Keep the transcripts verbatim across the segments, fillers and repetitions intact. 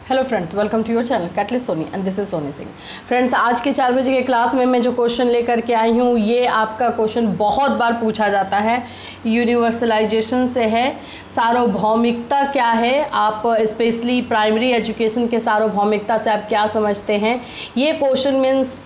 Hello friends, welcome to your channel catalyst Soni and this is Soni Singh. Friends, आज के चार बजे के क्लास में मैं जो क्वेश्चन लेकर के आई हूँ, ये आपका क्वेश्चन बहुत बार पूछा जाता है, यूनिवर्सलाइजेशन से है। सार्वभौमिकता क्या है, आप स्पेशली प्राइमरी एजुकेशन के सार्वभौमिकता से आप क्या समझते हैं। ये क्वेश्चन मीन्स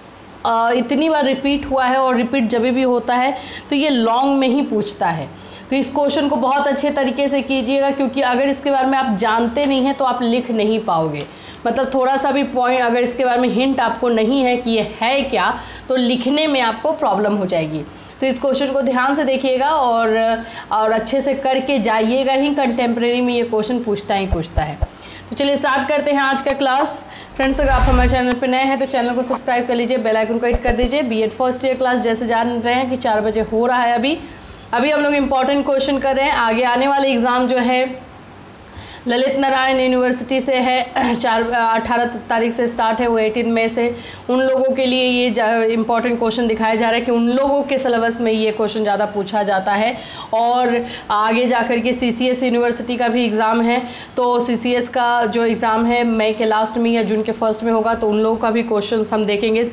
इतनी बार रिपीट हुआ है और रिपीट जब भी होता है तो ये लॉन्ग में ही पूछता है। तो इस क्वेश्चन को बहुत अच्छे तरीके से कीजिएगा, क्योंकि अगर इसके बारे में आप जानते नहीं हैं तो आप लिख नहीं पाओगे। मतलब थोड़ा सा भी पॉइंट अगर इसके बारे में हिंट आपको नहीं है कि ये है क्या, तो लिखने में आपको प्रॉब्लम हो जाएगी। तो इस क्वेश्चन को ध्यान से देखिएगा और और अच्छे से करके जाइएगा ही। कंटेम्प्रेरी में ये क्वेश्चन पूछता ही पूछता है। तो चलिए स्टार्ट करते हैं आज का क्लास। फ्रेंड्स, अगर आप हमारे चैनल पर नए हैं तो चैनल को सब्सक्राइब कर लीजिए, बेल आइकन को हिट कर दीजिए। बीएड फर्स्ट ईयर क्लास जैसे जान रहे हैं कि चार बजे हो रहा है। अभी अभी हम लोग इम्पॉर्टेंट क्वेश्चन कर रहे हैं। आगे आने वाले एग्ज़ाम जो है ललित नारायण यूनिवर्सिटी से है, चार अठारह तारीख से स्टार्ट है, वो एटीन मई से। उन लोगों के लिए ये इम्पॉर्टेंट क्वेश्चन दिखाया जा रहा है कि उन लोगों के सिलेबस में ये क्वेश्चन ज़्यादा पूछा जाता है। और आगे जाकर के सीसीएस यूनिवर्सिटी का भी एग्ज़ाम है, तो सीसीएस का जो एग्ज़ाम है मई के लास्ट में या जून के फर्स्ट में होगा, तो उन लोगों का भी क्वेश्चन हम देखेंगे।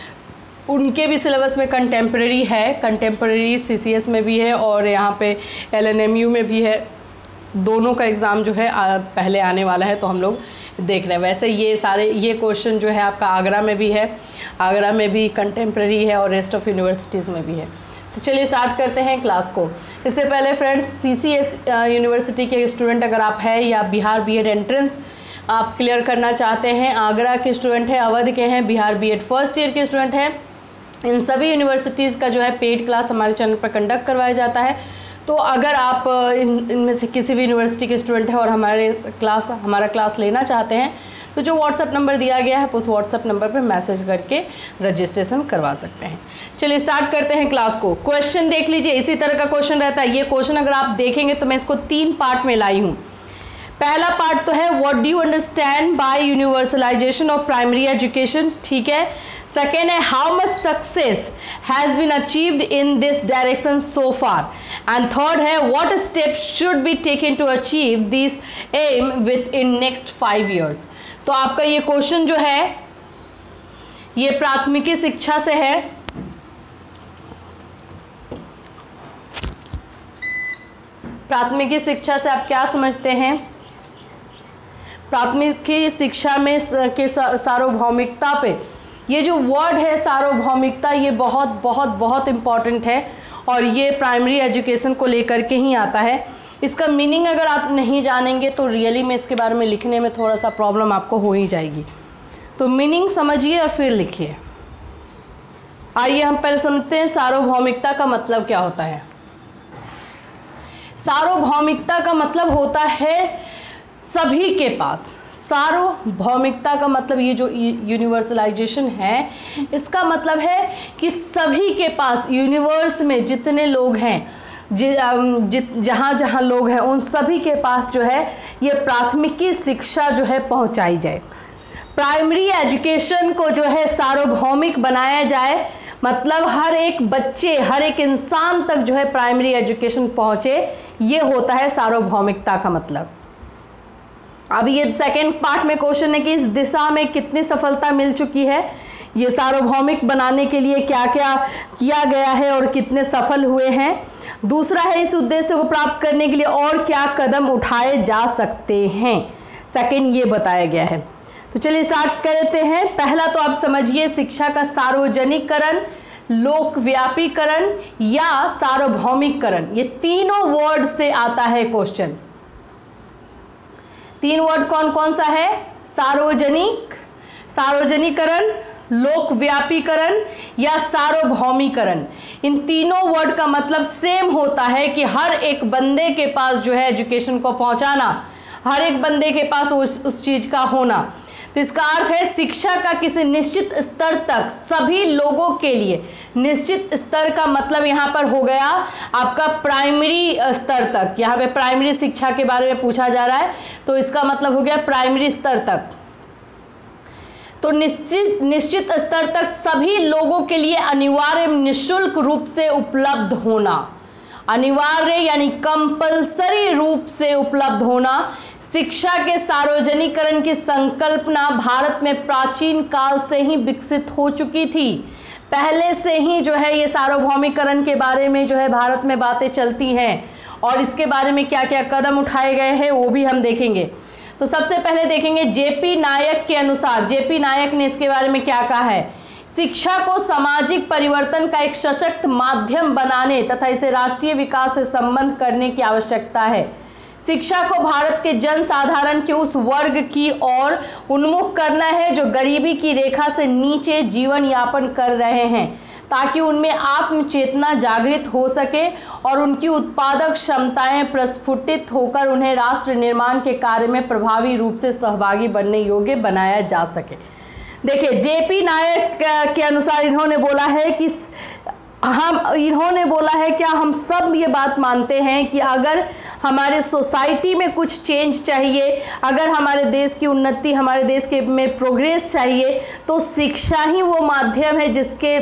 उनके भी सिलेबस में कंटेम्प्रेरी है, कंटेम्प्रेरी सीसीएस में भी है और यहाँ पे एलएनएमयू में भी है। दोनों का एग्ज़ाम जो है पहले आने वाला है, तो हम लोग देख रहे हैं। वैसे ये सारे ये क्वेश्चन जो है आपका आगरा में भी है, आगरा में भी कंटेम्प्रेरी है और रेस्ट ऑफ यूनिवर्सिटीज़ में भी है। तो चलिए स्टार्ट करते हैं क्लास को। इससे पहले फ्रेंड्स, सीसीएस यूनिवर्सिटी के स्टूडेंट अगर आप हैं या बिहार बीएड एंट्रेंस आप क्लियर करना चाहते हैं, आगरा के स्टूडेंट हैं, अवध के हैं, बिहार बीएड फर्स्ट ईयर के स्टूडेंट हैं, इन सभी यूनिवर्सिटीज़ का जो है पेड क्लास हमारे चैनल पर कंडक्ट करवाया जाता है। तो अगर आप इन इनमें से किसी भी यूनिवर्सिटी के स्टूडेंट हैं और हमारे क्लास हमारा क्लास लेना चाहते हैं, तो जो व्हाट्सएप नंबर दिया गया है उस व्हाट्सएप नंबर पर मैसेज करके रजिस्ट्रेशन करवा सकते हैं। चलिए स्टार्ट करते हैं क्लास को। क्वेश्चन देख लीजिए, इसी तरह का क्वेश्चन रहता है। ये क्वेश्चन अगर आप देखेंगे तो मैं इसको तीन पार्ट में लाई हूँ। पहला पार्ट तो है what do you understand by universalization of primary education, ठीक है। सेकेंड है how much success has been achieved in this direction so far, and third है what steps should be taken to achieve this aim within next five years. तो आपका ये question जो है ये प्राथमिकी शिक्षा से है। प्राथमिकी शिक्षा से आप क्या समझते हैं? प्राथमिकी शिक्षा में के सार्वभौमिकता पे ये जो वर्ड है सार्वभौमिकता, ये बहुत बहुत बहुत इम्पॉर्टेंट है और ये प्राइमरी एजुकेशन को लेकर के ही आता है। इसका मीनिंग अगर आप नहीं जानेंगे तो रियली में इसके बारे में लिखने में थोड़ा सा प्रॉब्लम आपको हो ही जाएगी। तो मीनिंग समझिए और फिर लिखिए। आइए हम पहले समझते हैं सार्वभौमिकता का मतलब क्या होता है। सार्वभौमिकता का मतलब होता है सभी के पास। सार्वभौमिकता का मतलब ये जो यूनिवर्सलाइजेशन है, इसका मतलब है कि सभी के पास यूनिवर्स में जितने लोग हैं, जित जहाँ जहाँ लोग हैं, उन सभी के पास जो है ये प्राथमिकी शिक्षा जो है पहुँचाई जाए। प्राइमरी एजुकेशन को जो है सार्वभौमिक बनाया जाए, मतलब हर एक बच्चे हर एक इंसान तक जो है प्राइमरी एजुकेशन पहुँचे, ये होता है सार्वभौमिकता का मतलब। अब ये सेकेंड पार्ट में क्वेश्चन है कि इस दिशा में कितनी सफलता मिल चुकी है, ये सार्वभौमिक बनाने के लिए क्या क्या किया गया है और कितने सफल हुए हैं। दूसरा है इस उद्देश्य को प्राप्त करने के लिए और क्या कदम उठाए जा सकते हैं, सेकेंड ये बताया गया है। तो चलिए स्टार्ट करते हैं। पहला तो आप समझिए शिक्षा का सार्वजनिकरण, लोकव्यापीकरण या सार्वभौमिकरण, ये तीनों वर्ड से आता है क्वेश्चन। तीन वर्ड कौन कौन सा है? सार्वजनिक, सार्वजनिकरण, लोकव्यापीकरण या सार्वभौमिकरण। इन तीनों वर्ड का मतलब सेम होता है कि हर एक बंदे के पास जो है एजुकेशन को पहुंचाना, हर एक बंदे के पास उस उस चीज का होना। तो इसका अर्थ है शिक्षा का किसी निश्चित स्तर तक सभी लोगों के लिए। निश्चित स्तर का मतलब यहाँ पर हो गया आपका प्राइमरी स्तर तक। यहाँ पे प्राइमरी शिक्षा के बारे में पूछा जा रहा है, तो इसका मतलब हो गया प्राइमरी स्तर तक। तो निश्चित निश्चित स्तर तक सभी लोगों के लिए अनिवार्य निःशुल्क रूप से उपलब्ध होना, अनिवार्य यानी कंपलसरी रूप से उपलब्ध होना शिक्षा के सार्वजनिकरण की संकल्पना भारत में प्राचीन काल से ही विकसित हो चुकी थी। पहले से ही जो है ये सार्वभौमिकरण के बारे में जो है भारत में बातें चलती हैं, और इसके बारे में क्या क्या कदम उठाए गए हैं वो भी हम देखेंगे। तो सबसे पहले देखेंगे जेपी नायक के अनुसार, जेपी नायक ने इसके बारे में क्या कहा है। शिक्षा को सामाजिक परिवर्तन का एक सशक्त माध्यम बनाने तथा इसे राष्ट्रीय विकास से संबंध करने की आवश्यकता है। शिक्षा को भारत के जन साधारण के उस वर्ग की ओर उन्मुख करना है जो गरीबी की रेखा से नीचे जीवन यापन कर रहे हैं, ताकि उनमें आत्मचेतना जागृत हो सके और उनकी उत्पादक क्षमताएं प्रस्फुटित होकर उन्हें राष्ट्र निर्माण के कार्य में प्रभावी रूप से सहभागी बनने योग्य बनाया जा सके। देखिए, जेपी नायक के अनुसार इन्होंने बोला है कि हम इन्होंने बोला है क्या हम सब ये बात मानते हैं कि अगर हमारे सोसाइटी में कुछ चेंज चाहिए, अगर हमारे देश की उन्नति, हमारे देश के में प्रोग्रेस चाहिए, तो शिक्षा ही वो माध्यम है जिसके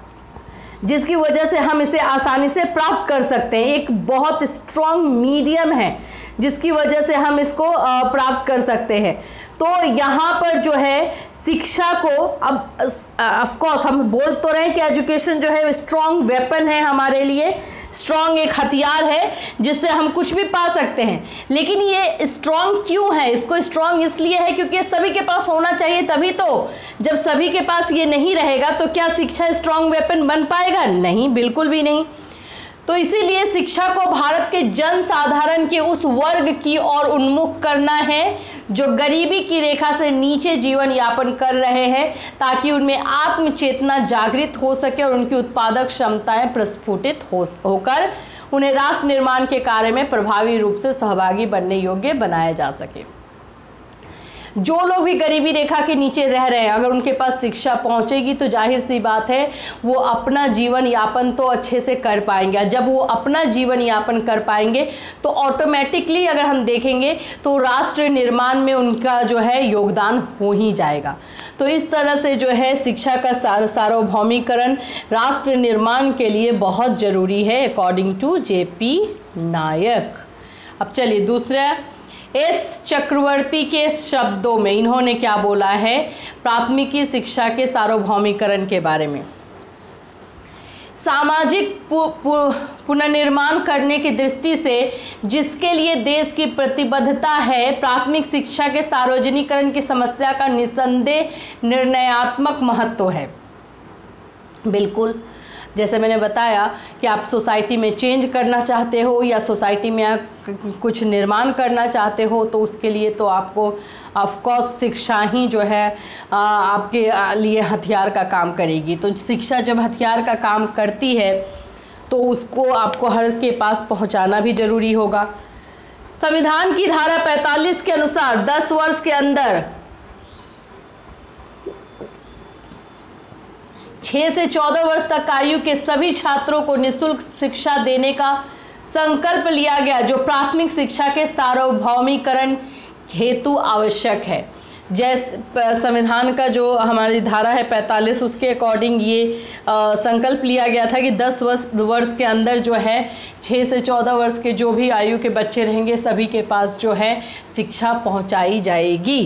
जिसकी वजह से हम इसे आसानी से प्राप्त कर सकते हैं। एक बहुत स्ट्रॉन्ग मीडियम है जिसकी वजह से हम इसको प्राप्त कर सकते हैं। तो यहाँ पर जो है शिक्षा को, अब ऑफ कोर्स हम बोल तो रहे हैं कि एजुकेशन जो है स्ट्रॉन्ग वेपन है हमारे लिए, स्ट्रॉन्ग एक हथियार है जिससे हम कुछ भी पा सकते हैं। लेकिन ये स्ट्रॉन्ग क्यों है? इसको स्ट्रॉन्ग इसलिए है क्योंकि सभी के पास होना चाहिए, तभी तो। जब सभी के पास ये नहीं रहेगा तो क्या शिक्षा स्ट्रॉन्ग वेपन बन पाएगा? नहीं, बिल्कुल भी नहीं। तो इसीलिए शिक्षा को भारत के जन साधारण के उस वर्ग की ओर उन्मुख करना है जो गरीबी की रेखा से नीचे जीवन यापन कर रहे हैं, ताकि उनमें आत्मचेतना जागृत हो सके और उनकी उत्पादक क्षमताएं प्रस्फुटित हो होकर उन्हें राष्ट्र निर्माण के कार्य में प्रभावी रूप से सहभागी बनने योग्य बनाया जा सके। जो लोग भी गरीबी रेखा के नीचे रह रहे हैं, अगर उनके पास शिक्षा पहुंचेगी तो जाहिर सी बात है वो अपना जीवन यापन तो अच्छे से कर पाएंगे। जब वो अपना जीवन यापन कर पाएंगे तो ऑटोमेटिकली अगर हम देखेंगे तो राष्ट्र निर्माण में उनका जो है योगदान हो ही जाएगा। तो इस तरह से जो है शिक्षा का सार्वभौमिकरण राष्ट्र निर्माण के लिए बहुत जरूरी है, अकॉर्डिंग टू जेपी नायक। अब चलिए दूसरा, एस चक्रवर्ती के शब्दों में इन्होंने क्या बोला है प्राथमिकी शिक्षा के सार्वभौमिकरण के बारे में। सामाजिक पुनर्निर्माण करने की दृष्टि से जिसके लिए देश की प्रतिबद्धता है, प्राथमिक शिक्षा के सार्वजनिकरण की समस्या का निसंदेह निर्णयात्मक महत्व है। बिल्कुल, जैसे मैंने बताया कि आप सोसाइटी में चेंज करना चाहते हो या सोसाइटी में कुछ निर्माण करना चाहते हो, तो उसके लिए तो आपको ऑफ कोर्स शिक्षा ही जो है आपके लिए हथियार का काम करेगी। तो शिक्षा जब हथियार का काम करती है तो उसको आपको हर के पास पहुंचाना भी जरूरी होगा। संविधान की धारा पैंतालीस के अनुसार दस वर्ष के अंदर छह से चौदह वर्ष तक आयु के सभी छात्रों को निःशुल्क शिक्षा देने का संकल्प लिया गया, जो प्राथमिक शिक्षा के सार्वभौमिकरण हेतु आवश्यक है। जैसे संविधान का जो हमारी धारा है पैंतालीस, उसके अकॉर्डिंग ये आ, संकल्प लिया गया था कि दस वर्ष वर्ष के अंदर जो है छह से चौदह वर्ष के जो भी आयु के बच्चे रहेंगे सभी के पास जो है शिक्षा पहुंचाई जाएगी,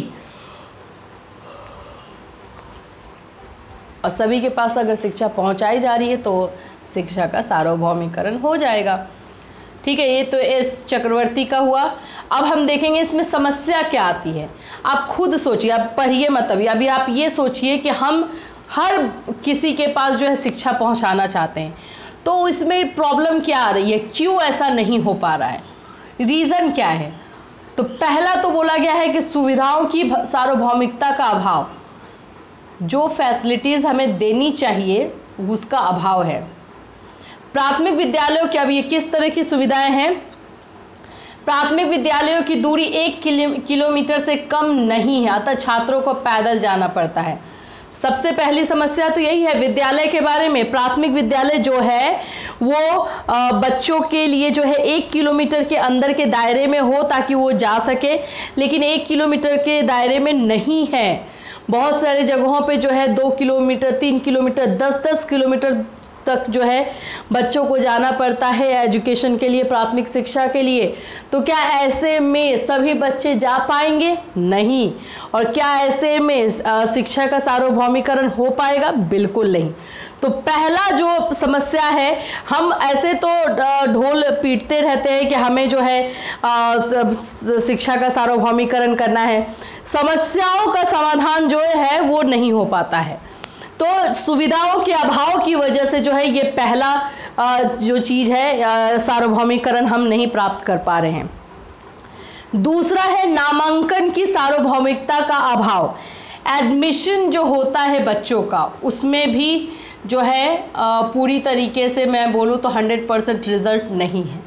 और सभी के पास अगर शिक्षा पहुंचाई जा रही है तो शिक्षा का सार्वभौमिकरण हो जाएगा। ठीक है, ये तो एस चक्रवर्ती का हुआ। अब हम देखेंगे इसमें समस्या क्या आती है। आप खुद सोचिए, आप पढ़िए मत अभी अभी आप ये सोचिए कि हम हर किसी के पास जो है शिक्षा पहुंचाना चाहते हैं, तो इसमें प्रॉब्लम क्या आ रही है, क्यों ऐसा नहीं हो पा रहा है, रीज़न क्या है। तो पहला तो बोला गया है कि सुविधाओं की सार्वभौमिकता का अभाव, जो फैसिलिटीज़ हमें देनी चाहिए उसका अभाव है। प्राथमिक विद्यालयों की अब ये किस तरह की सुविधाएं हैं। प्राथमिक विद्यालयों की दूरी एक किलोमीटर से कम नहीं है, अतः छात्रों को पैदल जाना पड़ता है। सबसे पहली समस्या तो यही है विद्यालय के बारे में। प्राथमिक विद्यालय जो है वो बच्चों के लिए जो है एक किलोमीटर के अंदर के दायरे में हो ताकि वो जा सके, लेकिन एक किलोमीटर के दायरे में नहीं है। बहुत सारे जगहों पे जो है दो किलोमीटर, तीन किलोमीटर, दस दस किलोमीटर तक जो है बच्चों को जाना पड़ता है एजुकेशन के लिए, प्राथमिक शिक्षा के लिए। तो क्या ऐसे में सभी बच्चे जा पाएंगे? नहीं। और क्या ऐसे में शिक्षा का सार्वभौमिकरण हो पाएगा? बिल्कुल नहीं। तो पहला जो समस्या है, हम ऐसे तो ढोल पीटते रहते हैं कि हमें जो है शिक्षा का सार्वभौमिकरण करना है, समस्याओं का समाधान जो है वो नहीं हो पाता है। तो सुविधाओं के अभाव की वजह से जो है ये पहला जो चीज है सार्वभौमिकरण हम नहीं प्राप्त कर पा रहे हैं। दूसरा है नामांकन की सार्वभौमिकता का अभाव। एडमिशन जो होता है बच्चों का, उसमें भी जो है पूरी तरीके से मैं बोलूँ तो हंड्रेड परसेंट रिजल्ट नहीं है।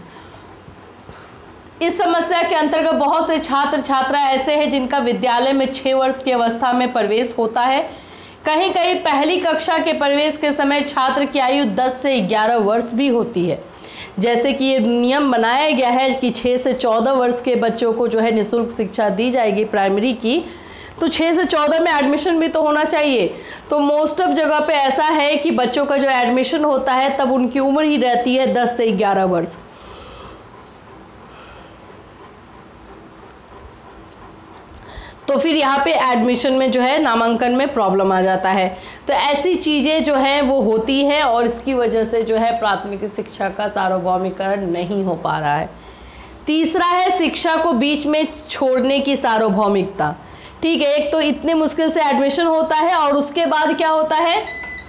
इस समस्या के अंतर्गत बहुत से छात्र छात्रा ऐसे हैं जिनका विद्यालय में छः वर्ष की अवस्था में प्रवेश होता है। कहीं कहीं पहली कक्षा के प्रवेश के समय छात्र की आयु दस से ग्यारह वर्ष भी होती है। जैसे कि ये नियम बनाया गया है कि छः से चौदह वर्ष के बच्चों को जो है निःशुल्क शिक्षा दी जाएगी प्राइमरी की, तो छः से चौदह में एडमिशन भी तो होना चाहिए। तो मोस्ट ऑफ जगह पे ऐसा है कि बच्चों का जो एडमिशन होता है तब उनकी उम्र ही रहती है दस से ग्यारह वर्ष। तो फिर यहाँ पे एडमिशन में जो है नामांकन में प्रॉब्लम आ जाता है। तो ऐसी चीज़ें जो हैं वो होती हैं और इसकी वजह से जो है प्राथमिक शिक्षा का सार्वभौमिकरण नहीं हो पा रहा है। तीसरा है शिक्षा को बीच में छोड़ने की सार्वभौमिकता। ठीक है, एक तो इतने मुश्किल से एडमिशन होता है और उसके बाद क्या होता है,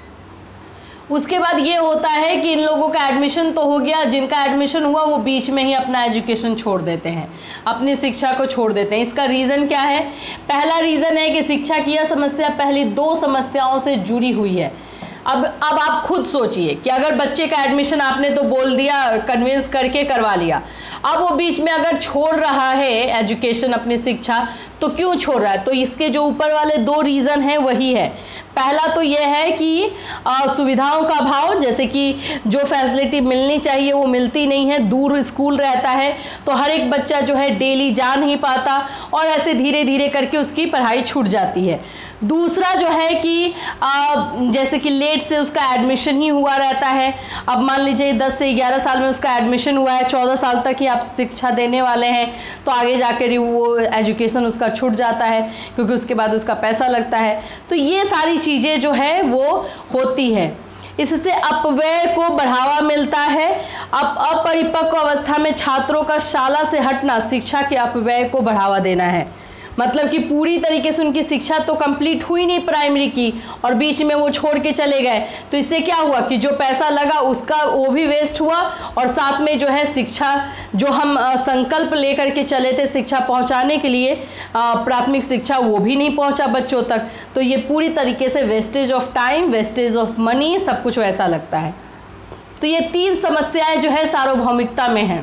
उसके बाद ये होता है कि इन लोगों का एडमिशन तो हो गया, जिनका एडमिशन हुआ वो बीच में ही अपना एजुकेशन छोड़ देते हैं, अपनी शिक्षा को छोड़ देते हैं। इसका रीज़न क्या है? पहला रीज़न है कि शिक्षा की यह समस्या पहली दो समस्याओं से जुड़ी हुई है। अब अब आप खुद सोचिए कि अगर बच्चे का एडमिशन आपने तो बोल दिया, कन्विंस करके करवा लिया, अब वो बीच में अगर छोड़ रहा है एजुकेशन, अपनी शिक्षा, तो क्यों छोड़ रहा है? तो इसके जो ऊपर वाले दो रीज़न हैं वही है। पहला तो यह है कि आ, सुविधाओं का अभाव, जैसे कि जो फैसिलिटी मिलनी चाहिए वो मिलती नहीं है, दूर स्कूल रहता है तो हर एक बच्चा जो है डेली जा नहीं पाता और ऐसे धीरे धीरे करके उसकी पढ़ाई छूट जाती है। दूसरा जो है कि आ, जैसे कि लेट से उसका एडमिशन ही हुआ रहता है। अब मान लीजिए दस से ग्यारह साल में उसका एडमिशन हुआ है, चौदह साल तक ही आप शिक्षा देने वाले हैं, तो आगे जाकर वो एजुकेशन उसका छूट जाता है क्योंकि उसके बाद उसका पैसा लगता है। तो ये सारी चीज़ें जो है वो होती है। इससे अपव्यय को बढ़ावा मिलता है। अब अपरिपक्व अवस्था में छात्रों का शाला से हटना शिक्षा के अपव्यय को बढ़ावा देना है। मतलब कि पूरी तरीके से उनकी शिक्षा तो कंप्लीट हुई नहीं प्राइमरी की और बीच में वो छोड़ के चले गए, तो इससे क्या हुआ कि जो पैसा लगा उसका वो भी वेस्ट हुआ और साथ में जो है शिक्षा जो हम संकल्प लेकर के चले थे शिक्षा पहुंचाने के लिए, प्राथमिक शिक्षा, वो भी नहीं पहुंचा बच्चों तक। तो ये पूरी तरीके से wastage of time, wastage of money, सब कुछ वैसा लगता है। तो ये तीन समस्याएं जो है सार्वभौमिकता में हैं।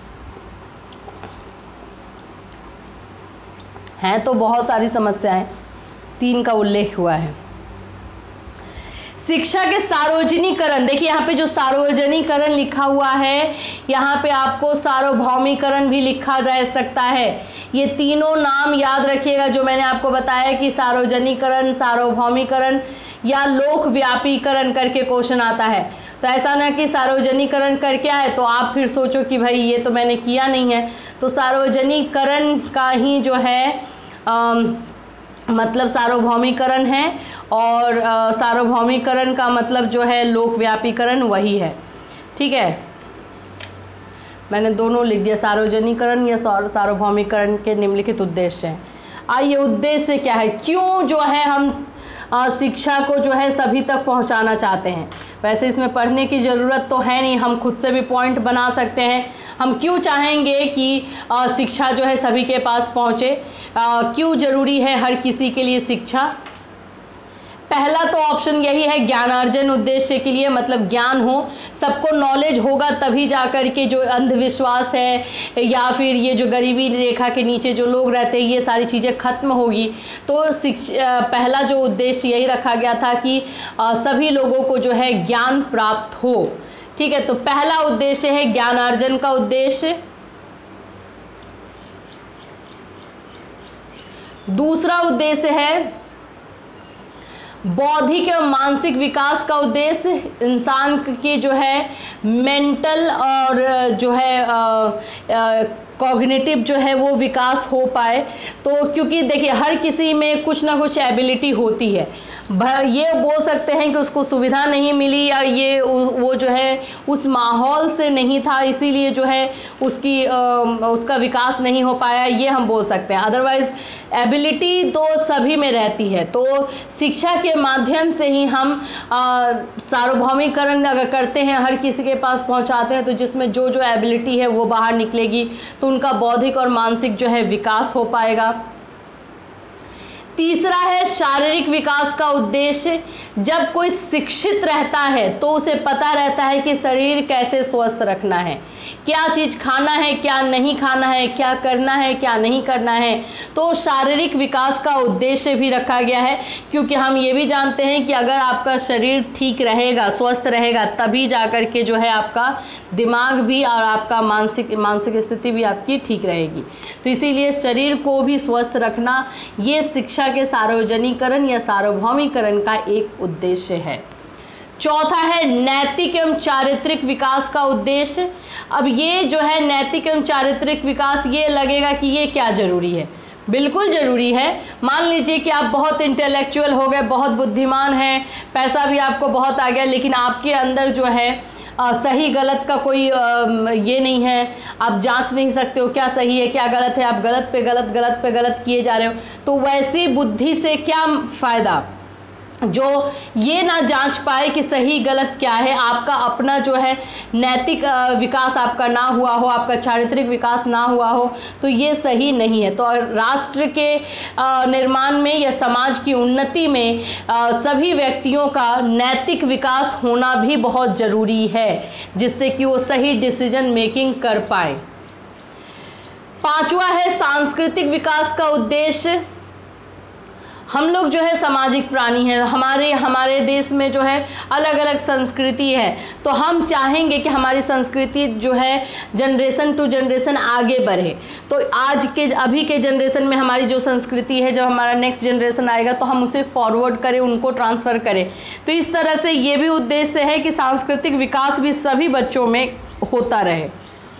हैं तो बहुत सारी समस्याएं, तीन का उल्लेख हुआ है। शिक्षा के सार्वजनिकरण, देखिए यहाँ पे जो सार्वजनिकरण लिखा हुआ है, यहाँ पे आपको सार्वभौमिकरण भी लिखा जा सकता है। ये तीनों नाम याद रखिएगा जो मैंने आपको बताया कि सार्वजनिकरण, सार्वभौमिकरण या लोकव्यापीकरण करके क्वेश्चन आता है। तो ऐसा ना कि सार्वजनिकरण करके आए तो आप फिर सोचो कि भाई ये तो मैंने किया नहीं है। तो सार्वजनिकरण का ही जो है आ, मतलब सार्वभौमिकरण है और सार्वभौमिकरण का मतलब जो है लोकव्यापीकरण वही है। ठीक है, मैंने दोनों लिख दिया, सार्वजनिकरण या सार्वभौमिकरण के निम्नलिखित उद्देश्य हैं। आइए, उद्देश्य क्या है, क्यों जो है हम शिक्षा को जो है सभी तक पहुंचाना चाहते हैं। वैसे इसमें पढ़ने की ज़रूरत तो है नहीं, हम खुद से भी पॉइंट बना सकते हैं। हम क्यों चाहेंगे कि शिक्षा जो है सभी के पास पहुँचे, क्यों ज़रूरी है हर किसी के लिए शिक्षा। पहला तो ऑप्शन यही है, ज्ञानार्जन उद्देश्य के लिए, मतलब ज्ञान हो, सबको नॉलेज होगा तभी जाकर के जो अंधविश्वास है या फिर ये जो गरीबी रेखा के नीचे जो लोग रहते हैं ये सारी चीज़ें खत्म होगी। तो शिक्षा, पहला जो उद्देश्य यही रखा गया था कि सभी लोगों को जो है ज्ञान प्राप्त हो। ठीक है, तो पहला उद्देश्य है ज्ञानार्जन का उद्देश्य। दूसरा उद्देश्य है बौद्धिक एवं मानसिक विकास का उद्देश्य इंसान की जो है मेंटल और जो है कॉग्निटिव जो है वो विकास हो पाए। तो क्योंकि देखिए हर किसी में कुछ ना कुछ एबिलिटी होती है, ये बोल सकते हैं कि उसको सुविधा नहीं मिली या ये वो जो है उस माहौल से नहीं था, इसीलिए जो है उसकी उसका विकास नहीं हो पाया, ये हम बोल सकते हैं। अदरवाइज एबिलिटी तो सभी में रहती है। तो शिक्षा के माध्यम से ही हम सार्वभौमिकरण अगर करते हैं, हर किसी के पास पहुंचाते हैं, तो जिसमें जो जो एबिलिटी है वो बाहर निकलेगी, तो उनका बौद्धिक और मानसिक जो है विकास हो पाएगा। तीसरा है शारीरिक विकास का उद्देश्य। जब कोई शिक्षित रहता है तो उसे पता रहता है कि शरीर कैसे स्वस्थ रखना है, क्या चीज़ खाना है, क्या नहीं खाना है, क्या करना है, क्या नहीं करना है। तो शारीरिक विकास का उद्देश्य भी रखा गया है, क्योंकि हम ये भी जानते हैं कि अगर आपका शरीर ठीक रहेगा, स्वस्थ रहेगा, तभी जाकर के जो है आपका दिमाग भी और आपका मानसिक मानसिक स्थिति भी आपकी ठीक रहेगी। तो इसीलिए शरीर को भी स्वस्थ रखना ये शिक्षा के सार्वजनिकरण या सार्वभौमिकरण का एक उद्देश्य है। चौथा है नैतिक एवं चारित्रिक विकास का उद्देश्य। अब ये जो है नैतिक एवं चारित्रिक विकास, ये लगेगा कि ये क्या जरूरी है, बिल्कुल ज़रूरी है। मान लीजिए कि आप बहुत इंटेलेक्चुअल हो गए, बहुत बुद्धिमान हैं, पैसा भी आपको बहुत आ गया, लेकिन आपके अंदर जो है आ, सही गलत का कोई आ, ये नहीं है, आप जांच नहीं सकते हो क्या सही है क्या गलत है, आप गलत पे गलत गलत पे गलत किए जा रहे हो। तो वैसी बुद्धि से क्या फ़ायदा जो ये ना जांच पाए कि सही गलत क्या है, आपका अपना जो है नैतिक विकास आपका ना हुआ हो, आपका चारित्रिक विकास ना हुआ हो, तो ये सही नहीं है। तो राष्ट्र के निर्माण में या समाज की उन्नति में सभी व्यक्तियों का नैतिक विकास होना भी बहुत ज़रूरी है, जिससे कि वो सही डिसीजन मेकिंग कर पाए। पांचवा है सांस्कृतिक विकास का उद्देश्य। हम लोग जो है सामाजिक प्राणी हैं, हमारे हमारे देश में जो है अलग अलग संस्कृति है, तो हम चाहेंगे कि हमारी संस्कृति जो है जनरेशन टू जनरेशन आगे बढ़े। तो आज के अभी के जनरेशन में हमारी जो संस्कृति है, जब हमारा नेक्स्ट जनरेशन आएगा तो हम उसे फॉरवर्ड करें, उनको ट्रांसफ़र करें। तो इस तरह से ये भी उद्देश्य है कि सांस्कृतिक विकास भी सभी बच्चों में होता रहे।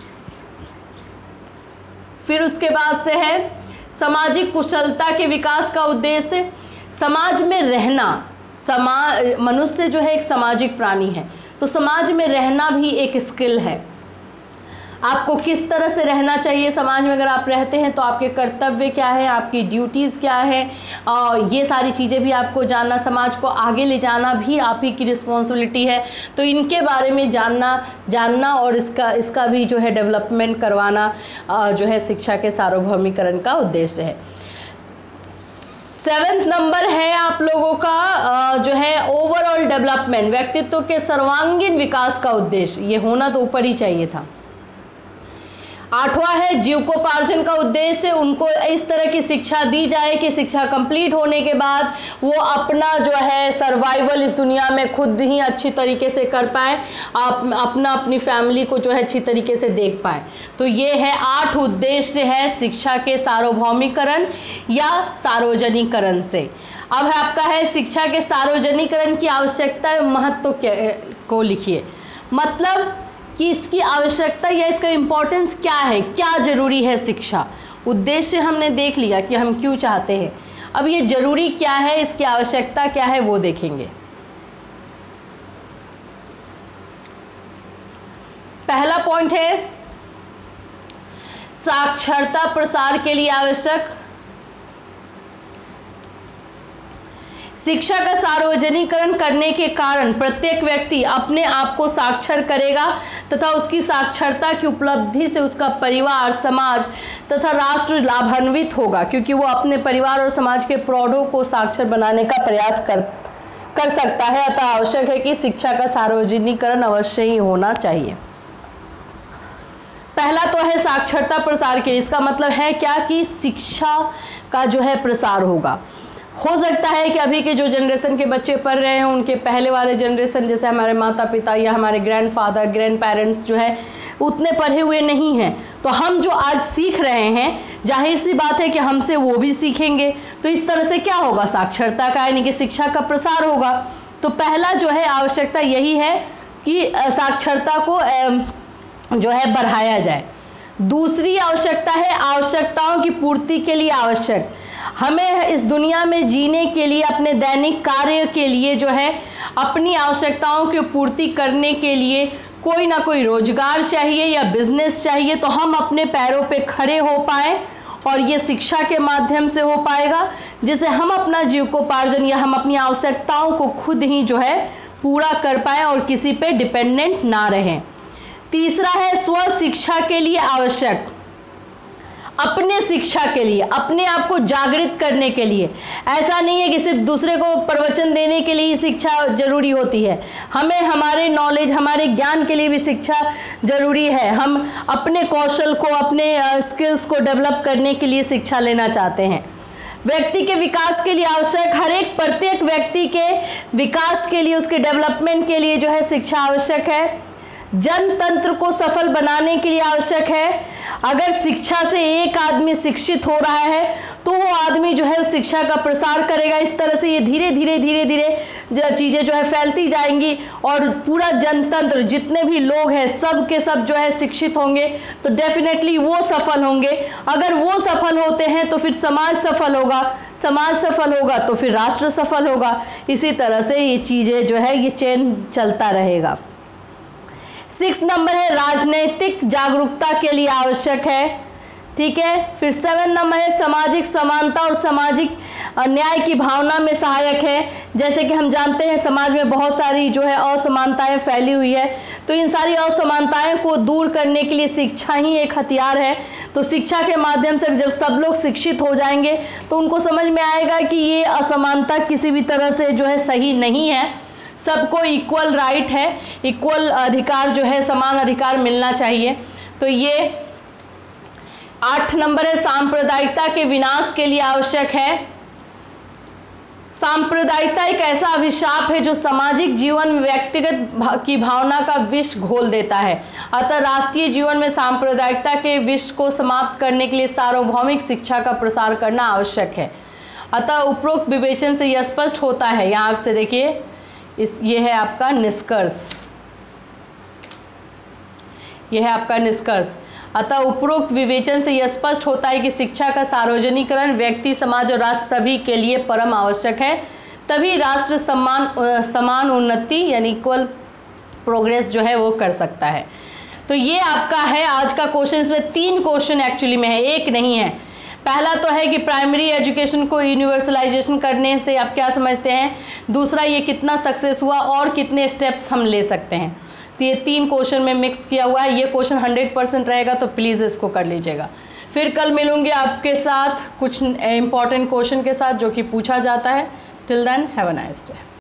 फिर उसके बाद से है सामाजिक कुशलता के विकास का उद्देश्य। समाज में रहना, समाज मनुष्य जो है एक सामाजिक प्राणी है, तो समाज में रहना भी एक स्किल है। आपको किस तरह से रहना चाहिए समाज में, अगर आप रहते हैं तो आपके कर्तव्य क्या है, आपकी ड्यूटीज़ क्या है, और ये सारी चीज़ें भी आपको जानना, समाज को आगे ले जाना भी आप ही की रिस्पॉन्सिबिलिटी है। तो इनके बारे में जानना जानना और इसका इसका भी जो है डेवलपमेंट करवाना जो है शिक्षा के सार्वभौमिकरण का उद्देश्य है। सेवेंथ नंबर है आप लोगों का जो है ओवरऑल डेवलपमेंट, व्यक्तित्व के सर्वांगीण विकास का उद्देश्य। ये होना तो ऊपर ही चाहिए था। आठवां है जीविकोपार्जन का उद्देश्य। उनको इस तरह की शिक्षा दी जाए कि शिक्षा कंप्लीट होने के बाद वो अपना जो है सर्वाइवल इस दुनिया में खुद ही अच्छी तरीके से कर पाए, आप अपना अपनी फैमिली को जो है अच्छी तरीके से देख पाए। तो ये है आठ उद्देश्य है शिक्षा के सार्वभौमिकरण या सार्वजनिकरण से। अब है आपका है शिक्षा के सार्वजनिकरण की आवश्यकता महत्व को लिखिए। मतलब कि इसकी आवश्यकता या इसका इम्पोर्टेंस क्या है, क्या ज़रूरी है शिक्षा। उद्देश्य हमने देख लिया कि हम क्यों चाहते हैं, अब ये ज़रूरी क्या है, इसकी आवश्यकता क्या है वो देखेंगे। पहला पॉइंट है साक्षरता प्रसार के लिए आवश्यक। शिक्षा का सार्वजनिकरण करने के कारण प्रत्येक व्यक्ति अपने आप को साक्षर करेगा तथा उसकी साक्षरता की उपलब्धि से उसका परिवार, समाज तथा राष्ट्र लाभान्वित होगा, क्योंकि वो अपने परिवार और समाज के प्रौढ़ों को साक्षर बनाने का प्रयास कर कर सकता है। अतः आवश्यक है कि शिक्षा का सार्वजनिकरण अवश्य ही होना चाहिए। पहला तो है साक्षरता प्रसार के, इसका मतलब है क्या कि शिक्षा का जो है प्रसार होगा। हो सकता है कि अभी के जो जनरेशन के बच्चे पढ़ रहे हैं, उनके पहले वाले जनरेशन जैसे हमारे माता पिता या हमारे ग्रैंडफादर, ग्रैंड पेरेंट्स जो है उतने पढ़े हुए नहीं हैं, तो हम जो आज सीख रहे हैं जाहिर सी बात है कि हमसे वो भी सीखेंगे। तो इस तरह से क्या होगा, साक्षरता का यानी कि शिक्षा का प्रसार होगा। तो पहला जो है आवश्यकता यही है कि साक्षरता को जो है बढ़ाया जाए। दूसरी आवश्यकता है आवश्यकताओं की पूर्ति के लिए आवश्यक, हमें इस दुनिया में जीने के लिए, अपने दैनिक कार्य के लिए जो है अपनी आवश्यकताओं की पूर्ति करने के लिए कोई ना कोई रोजगार चाहिए या बिजनेस चाहिए, तो हम अपने पैरों पे खड़े हो पाएं, और ये शिक्षा के माध्यम से हो पाएगा, जिससे हम अपना जीविकोपार्जन या हम अपनी आवश्यकताओं को खुद ही जो है पूरा कर पाएं और किसी पे डिपेंडेंट ना रहें। तीसरा है स्व शिक्षा के लिए आवश्यक, अपने शिक्षा के लिए, अपने आप को जागृत करने के लिए। ऐसा नहीं है कि सिर्फ दूसरे को प्रवचन देने के लिए ही शिक्षा जरूरी होती है, हमें हमारे नॉलेज, हमारे ज्ञान के लिए भी शिक्षा जरूरी है। हम अपने कौशल को, अपने स्किल्स को डेवलप करने के लिए शिक्षा लेना चाहते हैं। व्यक्ति के विकास के लिए आवश्यक, हर एक प्रत्येक व्यक्ति के विकास के लिए, उसके डेवलपमेंट के लिए जो है शिक्षा आवश्यक है। जनतंत्र को सफल बनाने के लिए आवश्यक है। अगर शिक्षा से एक आदमी शिक्षित हो रहा है तो वो आदमी जो है उस शिक्षा का प्रसार करेगा। इस तरह से ये धीरे धीरे धीरे धीरे चीजें जो है फैलती जाएंगी और पूरा जनतंत्र, जितने भी लोग हैं सब के सब जो है शिक्षित होंगे तो डेफिनेटली वो सफल होंगे। अगर वो सफल होते हैं तो फिर समाज सफल होगा, समाज सफल होगा तो फिर राष्ट्र सफल होगा। इसी तरह से ये चीजें जो है ये चेन चलता रहेगा। सिक्स नंबर है राजनीतिक जागरूकता के लिए आवश्यक है, ठीक है। फिर सेवन नंबर है सामाजिक समानता और सामाजिक न्याय की भावना में सहायक है। जैसे कि हम जानते हैं समाज में बहुत सारी जो है असमानताएं फैली हुई है, तो इन सारी असमानताएं को दूर करने के लिए शिक्षा ही एक हथियार है। तो शिक्षा के माध्यम से जब सब लोग शिक्षित हो जाएंगे तो उनको समझ में आएगा कि ये असमानता किसी भी तरह से जो है सही नहीं है, सबको इक्वल राइट है, इक्वल अधिकार जो है, समान अधिकार मिलना चाहिए। तो ये आठ नंबर है सांप्रदायिकता के विनाश के लिए आवश्यक है। सांप्रदायिकता एक ऐसा अभिशाप है जो सामाजिक जीवन में व्यक्तिगत की भावना का विष घोल देता है। अतः राष्ट्रीय जीवन में सांप्रदायिकता के विष को समाप्त करने के लिए सार्वभौमिक शिक्षा का प्रसार करना आवश्यक है। अतः उपरोक्त विवेचन से यह स्पष्ट होता है, यहाँ से देखिए इस ये है आपका निष्कर्ष, यह है आपका निष्कर्ष। अतः उपरोक्त विवेचन से यह स्पष्ट होता है कि शिक्षा का सार्वजनिकरण व्यक्ति, समाज और राष्ट्र सभी के लिए परम आवश्यक है, तभी राष्ट्र समान समान उन्नति यानी इक्वल प्रोग्रेस जो है वो कर सकता है। तो ये आपका है आज का क्वेश्चन। इसमें तीन क्वेश्चन एक्चुअली में है, एक नहीं है। पहला तो है कि प्राइमरी एजुकेशन को यूनिवर्सलाइजेशन करने से आप क्या समझते हैं, दूसरा ये कितना सक्सेस हुआ और कितने स्टेप्स हम ले सकते हैं। तो ये तीन क्वेश्चन में मिक्स किया हुआ है। ये क्वेश्चन हंड्रेड परसेंट रहेगा तो प्लीज़ इसको कर लीजिएगा। फिर कल मिलूंगी आपके साथ कुछ इंपॉर्टेंट क्वेश्चन के साथ जो कि पूछा जाता है। Till then have a nice day.